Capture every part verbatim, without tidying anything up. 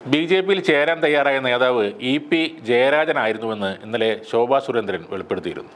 B J പിയിൽ ചേരാൻ തയ്യാറായ നേതാവ് ഇ പി ജയരാജനായിരുന്നുവെന്ന് ഇന്നലെ ശോഭാ സുരേന്ദ്രൻ വെളിപ്പെടുത്തിയിരുന്നു.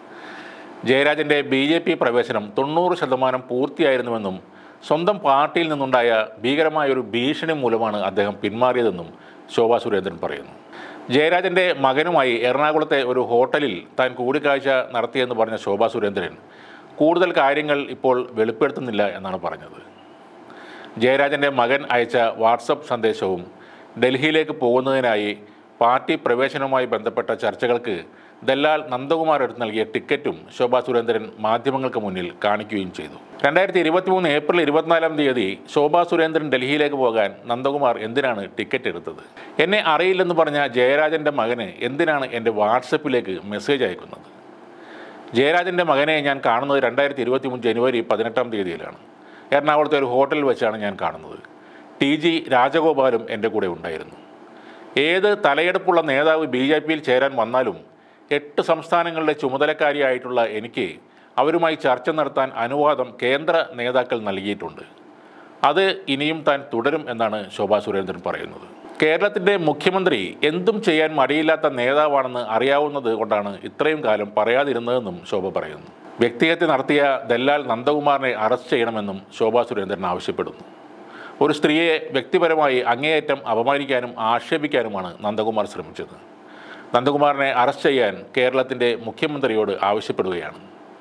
ജയരാജൻ്റെ ബി ജെ പി പ്രവേശനം തൊണ്ണൂറ് ശതമാനം പൂർത്തിയായിരുന്നുവെന്നും സ്വന്തം പാർട്ടിയിൽ നിന്നുണ്ടായ ഭീകരമായൊരു ഭീഷണി മൂലമാണ് അദ്ദേഹം പിന്മാറിയതെന്നും ശോഭാ സുരേന്ദ്രൻ പറയുന്നു. ജയരാജൻ്റെ മകനുമായി എറണാകുളത്തെ ഒരു ഹോട്ടലിൽ താൻ കൂടിക്കാഴ്ച നടത്തിയെന്ന് പറഞ്ഞ ശോഭാ സുരേന്ദ്രൻ കൂടുതൽ കാര്യങ്ങൾ ഇപ്പോൾ വെളിപ്പെടുത്തുന്നില്ല എന്നാണ് പറഞ്ഞത്. ജയരാജൻ്റെ മകൻ അയച്ച വാട്സപ്പ് സന്ദേശവും ഡൽഹിയിലേക്ക് പോകുന്നതിനായി പാർട്ടി പ്രവേശനവുമായി ബന്ധപ്പെട്ട ചർച്ചകൾക്ക് ദല്ലാൽ നന്ദകുമാർ എടുത്ത് നൽകിയ ടിക്കറ്റും ശോഭാ സുരേന്ദ്രൻ മാധ്യമങ്ങൾക്ക് മുന്നിൽ കാണിക്കുകയും ചെയ്തു. രണ്ടായിരത്തി ഇരുപത്തി മൂന്ന് ഏപ്രിൽ ഇരുപത്തിനാലാം തീയതി ശോഭാ സുരേന്ദ്രൻ ഡൽഹിയിലേക്ക് പോകാൻ നന്ദകുമാർ എന്തിനാണ് ടിക്കറ്റ് എടുത്തത്? എന്നെ അറിയില്ലെന്ന് പറഞ്ഞ ജയരാജൻ്റെ മകന് എന്തിനാണ് എൻ്റെ വാട്സപ്പിലേക്ക് മെസ്സേജ് അയക്കുന്നത്? ജയരാജൻ്റെ മകനെ ഞാൻ കാണുന്നത് രണ്ടായിരത്തി ഇരുപത്തി മൂന്ന് ജനുവരി പതിനെട്ടാം തീയതിയിലാണ്. എറണാകുളത്തെ ഒരു ഹോട്ടലിൽ വെച്ചാണ് ഞാൻ കാണുന്നത്. ടി ജി രാജഗോപാലും എൻ്റെ കൂടെ ഉണ്ടായിരുന്നു. ഏത് തലയെടുപ്പുള്ള നേതാവ് ബി ജെ പിയിൽ ചേരാൻ വന്നാലും എട്ട് സംസ്ഥാനങ്ങളുടെ ചുമതലക്കാരിയായിട്ടുള്ള എനിക്ക് അവരുമായി ചർച്ച നടത്താൻ അനുവാദം കേന്ദ്ര നേതാക്കൾ നൽകിയിട്ടുണ്ട്. അത് ഇനിയും താൻ തുടരും എന്നാണ് ശോഭാ സുരേന്ദ്രൻ പറയുന്നത്. കേരളത്തിൻ്റെ മുഖ്യമന്ത്രി എന്തും ചെയ്യാൻ മടിയില്ലാത്ത നേതാവാണെന്ന് അറിയാവുന്നത് കൊണ്ടാണ് ഇത്രയും കാലം പറയാതിരുന്നതെന്നും ശോഭ പറയുന്നു. വ്യക്തിഹത്യ നടത്തിയ ദല്ലാൽ നന്ദകുമാറിനെ അറസ്റ്റ് ചെയ്യണമെന്നും ശോഭാ സുരേന്ദ്രൻ ആവശ്യപ്പെടുന്നു. ഒരു സ്ത്രീയെ വ്യക്തിപരമായി അങ്ങേയറ്റം അപമാനിക്കാനും ആക്ഷേപിക്കാനുമാണ് നന്ദകുമാർ ശ്രമിച്ചത്. നന്ദകുമാറിനെ അറസ്റ്റ് ചെയ്യാൻ കേരളത്തിൻ്റെ മുഖ്യമന്ത്രിയോട് ആവശ്യപ്പെടുകയാണ്.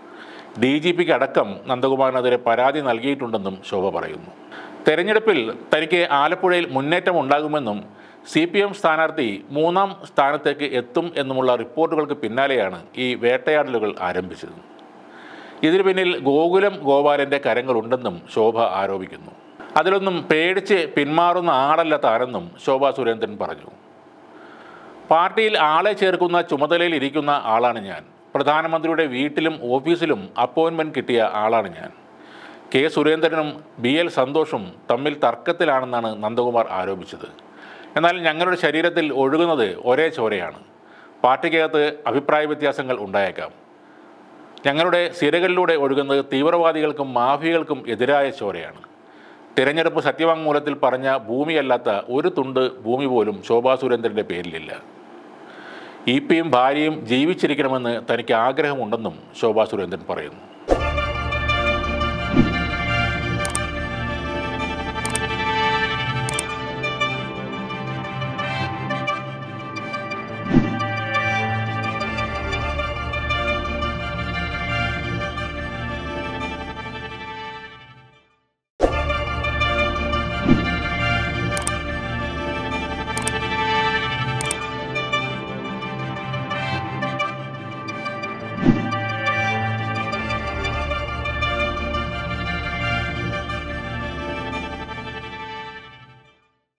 ഡി ജി പിക്ക് അടക്കം നന്ദകുമാറിനെതിരെ പരാതി നൽകിയിട്ടുണ്ടെന്നും ശോഭ പറയുന്നു. തെരഞ്ഞെടുപ്പിൽ തനിക്ക് ആലപ്പുഴയിൽ മുന്നേറ്റം ഉണ്ടാകുമെന്നും സി പി എം സ്ഥാനാർത്ഥി മൂന്നാം സ്ഥാനത്തേക്ക് എത്തും എന്നുമുള്ള റിപ്പോർട്ടുകൾക്ക് പിന്നാലെയാണ് ഈ വേട്ടയാടലുകൾ ആരംഭിച്ചത്. ഇതിനു പിന്നിൽ ഗോകുലം ഗോപാലൻ്റെ കരങ്ങളുണ്ടെന്നും ശോഭ ആരോപിക്കുന്നു. അതിലൊന്നും പേടിച്ച് പിന്മാറുന്ന ആളല്ല താനെന്നും ശോഭാ സുരേന്ദ്രൻ പറഞ്ഞു. പാർട്ടിയിൽ ആളെ ചേർക്കുന്ന ചുമതലയിൽ ഇരിക്കുന്ന ആളാണ് ഞാൻ. പ്രധാനമന്ത്രിയുടെ വീട്ടിലും ഓഫീസിലും അപ്പോയിൻമെൻറ്റ് കിട്ടിയ ആളാണ് ഞാൻ. കെ സുരേന്ദ്രനും ബി എൽ സന്തോഷും തമ്മിൽ തർക്കത്തിലാണെന്നാണ് നന്ദകുമാർ ആരോപിച്ചത്. എന്നാൽ ഞങ്ങളുടെ ശരീരത്തിൽ ഒഴുകുന്നത് ഒരേ ചോരയാണ്. പാർട്ടിക്കകത്ത് അഭിപ്രായ വ്യത്യാസങ്ങൾ ഉണ്ടായേക്കാം. ഞങ്ങളുടെ സിരകളിലൂടെ ഒഴുകുന്നത് തീവ്രവാദികൾക്കും മാഫിയകൾക്കും എതിരായ ചോരയാണ്. തിരഞ്ഞെടുപ്പ് സത്യവാങ്മൂലത്തിൽ പറഞ്ഞ ഭൂമിയല്ലാത്ത ഒരു തുണ്ട് ഭൂമി പോലും ശോഭാ സുരേന്ദ്രൻ്റെ പേരിലില്ല. ഇ പിയും ഭാര്യയും ജീവിച്ചിരിക്കണമെന്ന് തനിക്ക് ആഗ്രഹമുണ്ടെന്നും ശോഭാ സുരേന്ദ്രൻ പറയുന്നു.